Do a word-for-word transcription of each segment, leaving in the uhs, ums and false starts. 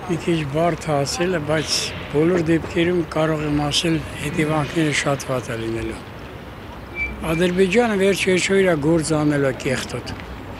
Մի քիչ բարդ ասել է, բայց բոլոր դեպքերում կարող եմ ասել հետևանքները շատ վատ է լինելու։ Ադրբեջանը վերջ-վերջո իր գործը անելու է կեղտոտ։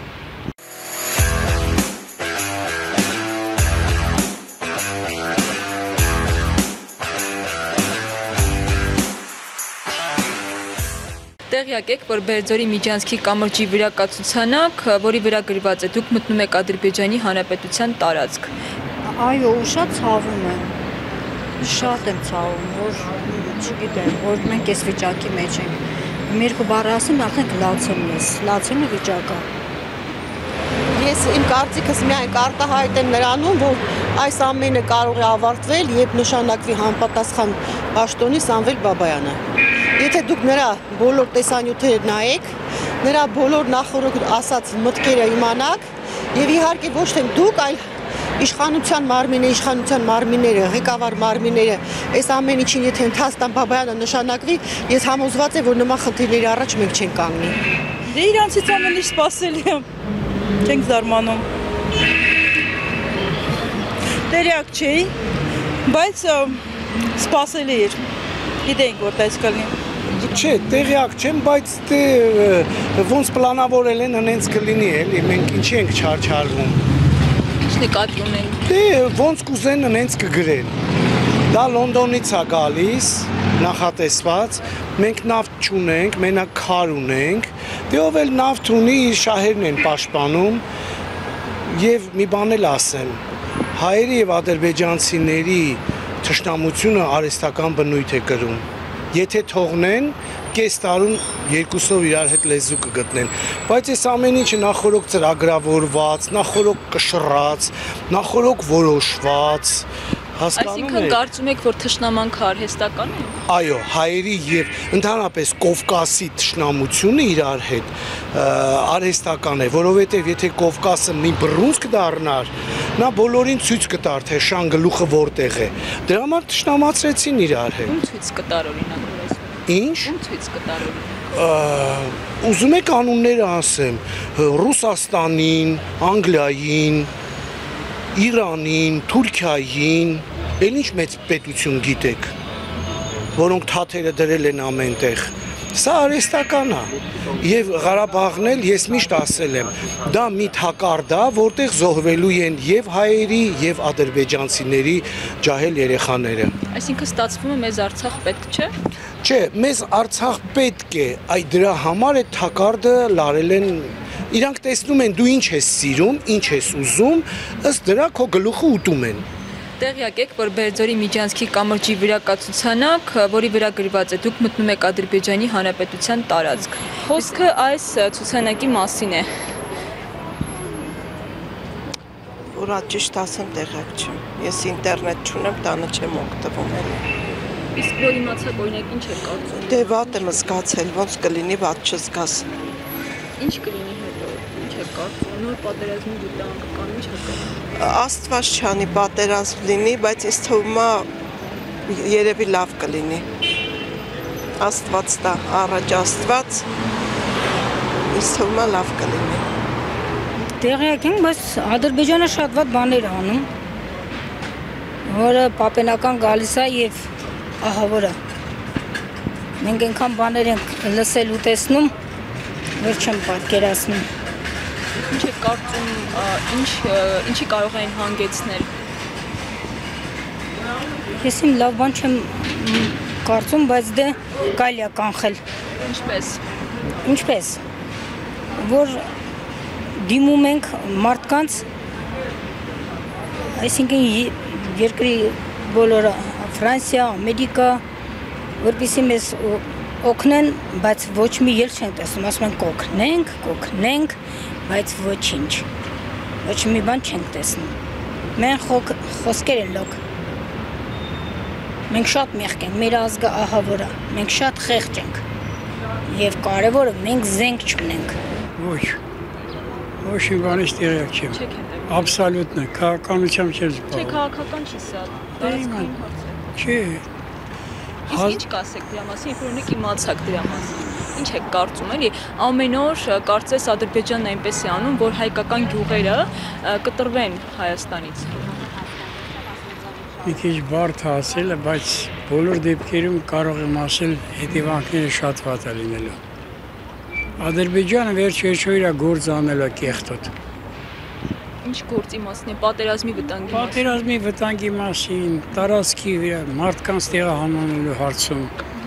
Տեղյակ եք, որ Բերձորի Միջանցքի կամրջի վրա կա ցուցանակ, որի վրա գրված է դուք մտնում եք Ադրբեջանի Հանրապետության տարածք։ Այո, ու շատ ցավում եմ։ Շատ եմ ցավում, որ չգիտեմ, որ մենք այս վիճակի մեջ ենք։ Մի երկու բառ ասեմ, արդեն լացում ես, լացում է վիճակը։ Ես իմ կարծիքս միայն կարտահայտեմ նրանում, որ այս ամենը կարող է ավարտվել, երբ նշանակվի համապատասխան պաշտոնի Սամվել Բաբայանը։ Եթե դուք նրա բոլոր տեսանյութերը նայեք, նրա բոլոր նախորդ ասած մտքերը իմանաք, եւ իհարկե ոչ թե դուք, այլ իշխանության մարմինը, իշխանության մարմինները, ղեկավար մարմինները, այս ամեն ինչին եթե Ընդհանրաստան Բաբայանը նշանակվի, ես համոզված եմ, որ նման խնդիրների առաջ մենք չենք կանգնի։ Դե իրանցից ամեն ինչ սպասելի է, չենք զարմանում։ Տեղյակ չէի, բայց սպասելի էր, գիտեինք, որ դա կլինի։ Չէ, տեղյակ չեմ, բայց դե ոնց պլանավորել են, հենց կլինի էլի, մենք ինչի ենք չարչարվում։ Ինչ նկատի ունենք։ Դե ոնց կուզեն, հենց կգրեն։ Դա Լոնդոնից է գալիս, նախատեսված, մենք նավթ չունենք, մենակ քար ունենք, դե ով էլ նավթ ունի, իր շահերն են պաշտպանում, եւ մի բան էլ ասեմ, հայերի եւ ադրբեջանցիների թշնամությունը արհեստական բնույթ է կրում։ Եթե թողնեն, կես տարուն երկուսով իրար հետ լեզու կգտնեն, բայց այս ամեն ինչը նախորոք ծրագրավորված, նախորոք կշռած, նախորոք որոշված, հասկանում Այսինքն կարծում եք, որ թշնամանքը արհեստական է։ Այո, հայերի եւ ընդհանրապես Կովկասի թշնամությունը իրար հետ արհեստական է, որովհետեւ եթե Կովկասը մի բռունցք դառնար, նա բոլորին ցույց կտար, թե շան գլուխը որտեղ է։ Դրա համար թշնամացրեցին իրար հետ։ Ում ցույց կտար օրինակ։ Ինչ։ Ում ցույց կտար օրինակ։ Ուզում եք անունները ասեմ, Ռուսաստանին, Անգլիային, Իրանին, Թուրքիային, էլ ինչ մեծ պետություն գիտեք, որոնք թաթերը դրել են ամենտեղ։ Սա արհեստական է, եւ Ղարաբաղն էլ ես միշտ ասել եմ, դա մի թակարդ է, որտեղ զոհվելու են եւ հայերի եւ ադրբեջանցիների ջահել երեխաները։ Այսինքն ստացվում է մեզ Արցախ պետք չէ։ Չէ, մեզ Արցախ պետք է, այ դրա համար այդ թակարդը լարել են, իրանք տեսնում են դու ինչ ես սիրում, ինչ ես ուզում, ըստ դրա քո գլուխը ուտում են։ Տեղյակ եք, որ Բերձորի Միջանցքի կամրջի վրա կա ցուցանակ, որի վրա գրված է դուք մտնում եք Ադրբեջանի Հանրապետության տարածք։ Խոսքը այս ցուցանակի մասին է։ Որ ճիշտ ասեմ, տեղյակ չեմ։ Ես ինտերնետ չունեմ, տանը չեմ օգտվում էլի։ Իսկ որ իմացաք, օրինակ ինչ եք կարծում։ Դե վատ եմ զգացել, ոնց կլինի, վատ չզգաս։ Ինչ կլինի հետո, ինչ եք կարծում, նոր պատերազմի դիտանք կան, ինչ եք կարծում։ Աստված չանի պատերազմ լինի, բայց ինձ թվում է երևի լավ կլինի։ Աստված տա, առաջ Աստված, ինձ թվում է լավ կլինի։ Տեղյակ ենք, բայց Ադրբեջանը շատ վատ բաներ անում, որը պապենական գալիս է եւ ահավորը։ Մենք այնքան բաներ ենք լսել ու տեսնում, որ չեմ պատկերացնում։ Ինչ եք կարծում, ինչ ինչի կարող են հանգեցնել։ Ես իմ լավ բան չեմ կարծում, բայց դե կարելի է կանխել։ Ինչպես։ Ինչպես։ Որ դիմում ենք մարդկանց, այսինքն երկրի բոլորը Ֆրանսիա, Ամերիկա, որպեսզի մեզ օգնեն, բայց ոչ մի ելք չենք տեսնում, ասում են կօգնենք, կօգնենք, բայց ոչինչ, ոչ մի բան չենք տեսնում։ Մենք խոսքեր են լոկ։ Մենք շատ մեղք ենք, մեր ազգը ահավոր է, մենք շատ խեղճ ենք։ Եվ կարևորը մենք զենք չունենք։ Ոչ, ոչ մի բանից տեղյակ չեմ։ Աբսոլյուտն է, քաղաքականությամբ չեմ զբաղվում։ Չէ, քաղաքական չի սա, տարածքային հարց է։ Չէ։ Իսկ ինչ կասեք դրա մասին, երբ որ ունեք իմացակ դրա մասին։ Ինչ եք կարծում, էլի, ամեն օր կարծես Ադրբեջանն այնպես է անում, որ հայկական գյուղերը կտրվեն Հայաստանից։ Մի քիչ բարդ է ասելը, բայց բոլոր դեպքերում կարող եմ ասել հետևանքները շատ վատ է լինելու։ Ադրբեջանը վերջ-վերջո իր գործ անել է կեղտոտ։ Ինչ գործի մասին է, պատերազմի վտանգի մասին։ Պատերազմի վտանգի մասին, տարածքի մարդկանց տեղահանելու հարցում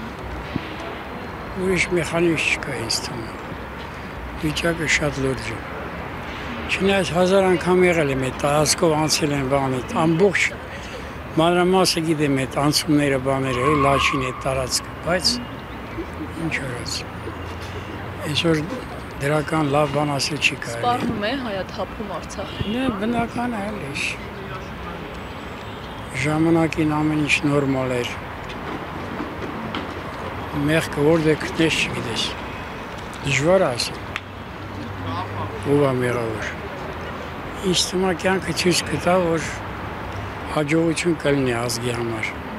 ուրիշ մեխանիզմ չկա ինձ թվում։ Վիճակը շատ լուրջ է։ Չնայած հազար անգամ եղել եմ այդ տարածքով անցել եմ բանից, ամբողջ մանրամասը գիտեմ այդ անցումները, բաները, լաչին այդ տարածքը, բայց ինչ արած։ Այսօր դրական լավ բան ասել չի կարելի։ Սպառնում է հայաթափում Արցախը։ Նա բնական է, էլի։ Ժամանակին ամեն ինչ նորմալ էր։ Մեղքը որտեղ գտնես չգիտես։ Դժվար է ասել։ Ով է մեղավոր։ Ինձ թվում է կյանքը ցույց կտա, որ հաջողություն կլինի ազգի համար։